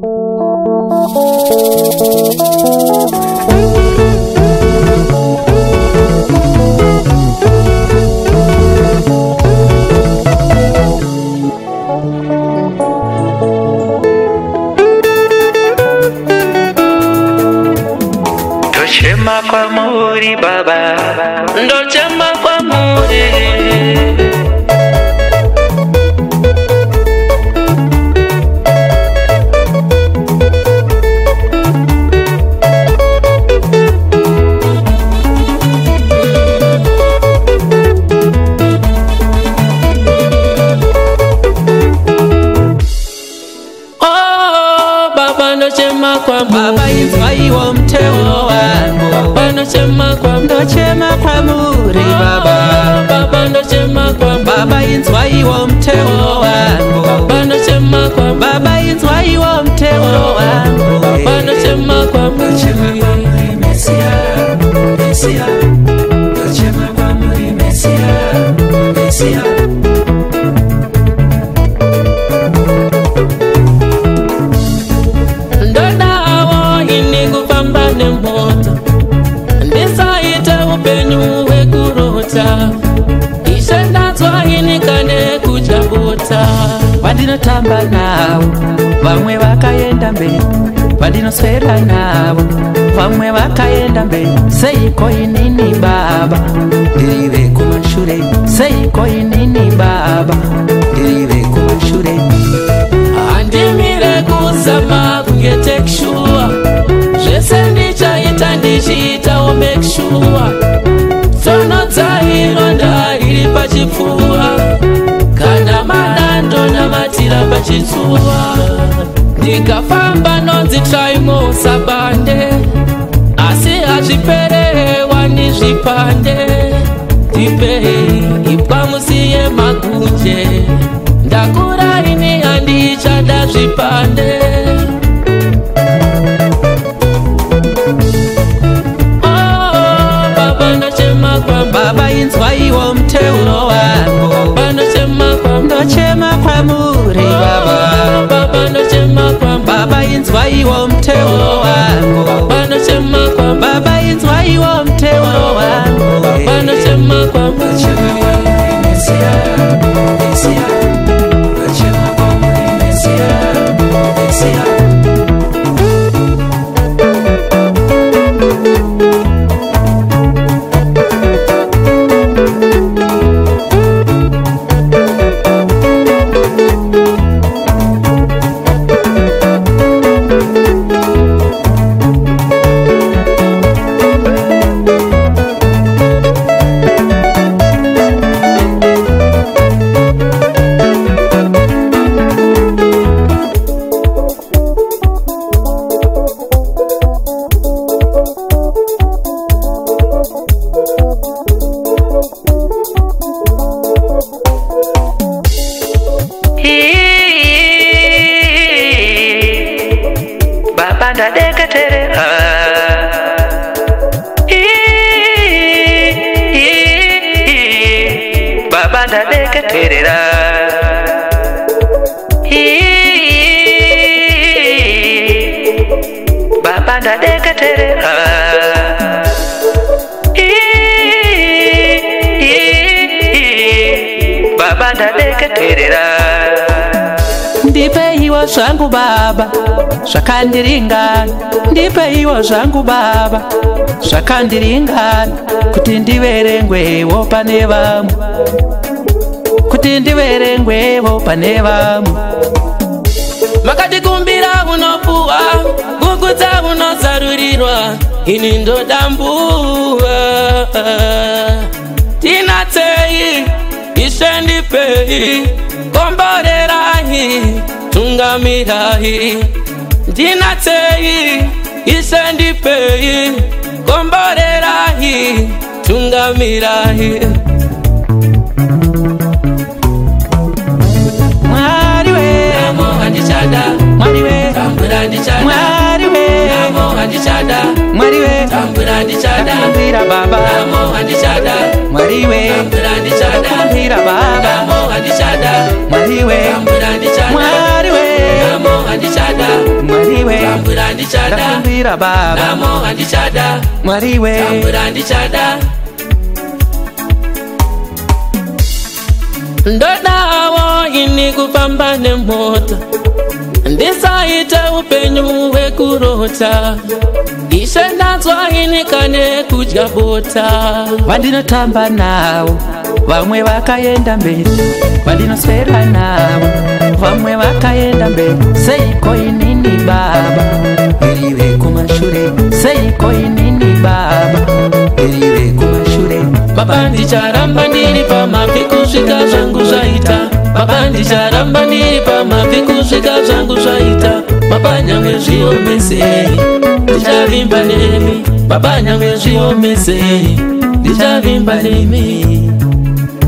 Ndochema kwa muri baba, ndochema kwa muri. Ndochema kwa baba Inzwai wa mteo wangu. Baba ndochema kwa muri baba. Baba ndochema kwa baba Inzwai wa mteo wangu. Baba ndochema kwa baba Inzwai wa mteo wangu. Baba ndochema kwa muri Mesia, Mesia. Ndochema kwa muri Mesia, Mesia. Vadinotamba navo vamwe vakaenda mberi, vadinoswera navo vamwe vakaenda mberi. Seiko inini baba ndirive kumashure, seiko inini baba ndirive kumashure. Handimire kuzama kunge sure, zvese ndichaita ndichiitawo make sure. Tsono dzailonda riri pachipfuva, kana madando namatira pachitsuva. Ndikafamba nonzi traimo sabande, asi hazviperewa nezvipande. Ndipei ipwamusiye makunje, ndakura ini handichada zvipande. Baba Inzwai wa mteo wangu. Ndochema kwa muri baba. Baba ndochema kwa baba Inzwai wa mteo wangu. Baba Inzwai wa mteo wangu. Baba ndochema kwa muri Mesia, Mesia. Ndochema kwa muri Mesia, Mesia. Baba ndadekaterera, baba ndadekaterera, baba ndadekaterera, baba ndadekaterera. Ndipe iwo zvangu baba zvakandiringana, ndipe iwo zvangu baba zvakandiringana, kuti ndiverengwewo pane vamwe, kuti ndiverengwewo pane vamwe. Makatikumbira unopuwa, kukudza unozarurirwa, ini ndodambuwa. Tinatei ishe ndipei, komborerahi tungamirahi. Ndinatei ishe ndipei, komborerahi tungamirahi. Mwariwe namo handichada, mwariwe tambura ndichada, mwariwe namo handichada, mwariwe tambura ndichada, tambira baba namo handichada, mwariwe tambura ndichada, tambira baba namo handichada, mwariwe tambura ndichada, mwariwe namo handichada. andichada, ndakumbira baba namo andichada, mwariwe tambura andichada. Ndodawo ini kufamba nemota, ndisaita upenyu wekurota, ishenazwa ini kane kudya bota. vandinotamba nawo vamwe vakaenda mberi, vandinoswera nawo vamwe vakaenda mberi. Seiko inini baba iriwe kumashure, seiko inini baba iriwe kumashure. Baba ndicharamba ndiri pamavi kusvika zvangu zvaita, baba ndicharamba ndiri pamavi kusvika zvangu zvaita. Baba nyangwe zviomese ndichavimba nemi, baba nyangwe zviomese ndichavimba nemi.